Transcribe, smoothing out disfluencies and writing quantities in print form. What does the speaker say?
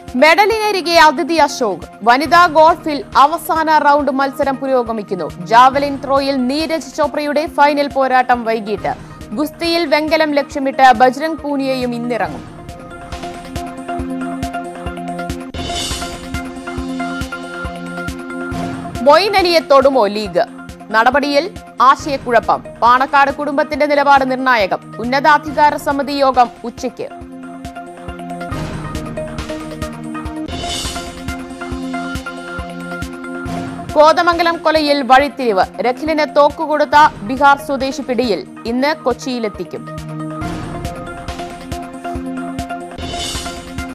മെഡലിനരികെ അദിതി അശോക്. വനിതാ ഗോൾഫിൽ അവസാന റൗണ്ട് മത്സരം പുരോഗമിക്കുന്നു. ജാവലിൻ ത്രോയിൽ നീരജ് ചോപ്രയുടെ ഫൈനൽ പോരാട്ടം വൈകിട്ട്. ഗുസ്തിയിൽ വെങ്കലം ലക്ഷ്യമിട്ട് ബജ്രംഗ് പൂനിയയും ഇന്നിറങ്ങും. മൊയിൻ അലിയെ തൊടുമോ ലീഗ്? നടപടിയിൽ ആശയക്കുഴപ്പം. പാണക്കാട് കുടുംബത്തിന്റെ നിലപാട് നിർണായകം. ഉന്നതാധികാര സമിതി യോഗം ഉച്ചയ്ക്ക്. കോതമംഗലം കൊലയിൽ വഴിത്തിരിവ്. രഖിലിന് തോക്കുകൊടുത്ത ബീഹാർ സ്വദേശി പിടിയിൽ. ഇന്ന് കൊച്ചിയിലെത്തിക്കും.